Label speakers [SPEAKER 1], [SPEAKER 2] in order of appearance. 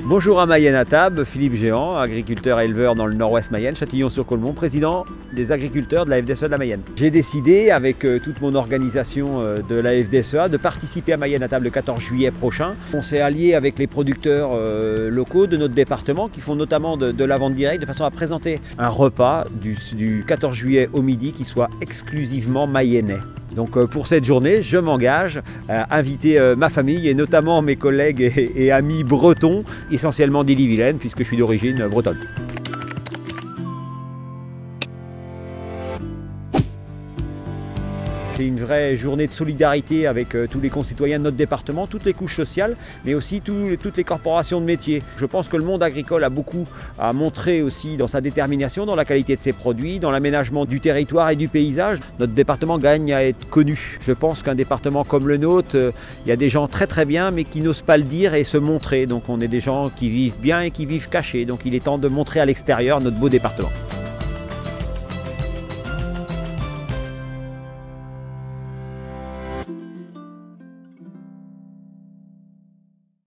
[SPEAKER 1] Bonjour à Mayenne à table, Philippe Géant, agriculteur et éleveur dans le nord-ouest Mayenne, Châtillon-sur-Colmont, président des agriculteurs de la FDSEA de la Mayenne. J'ai décidé, avec toute mon organisation de la FDSEA, de participer à Mayenne à table le 14 juillet prochain. On s'est allié avec les producteurs locaux de notre département qui font notamment de la vente directe de façon à présenter un repas du 14 juillet au midi qui soit exclusivement mayennais. Donc pour cette journée, je m'engage à inviter ma famille et notamment mes collègues et amis bretons, essentiellement d'Ille-et-Vilaine puisque je suis d'origine bretonne. C'est une vraie journée de solidarité avec tous les concitoyens de notre département, toutes les couches sociales, mais aussi toutes les corporations de métiers. Je pense que le monde agricole a beaucoup à montrer aussi dans sa détermination, dans la qualité de ses produits, dans l'aménagement du territoire et du paysage. Notre département gagne à être connu. Je pense qu'un département comme le nôtre, il y a des gens très bien, mais qui n'osent pas le dire et se montrer. Donc on est des gens qui vivent bien et qui vivent cachés. Donc il est temps de montrer à l'extérieur notre beau département.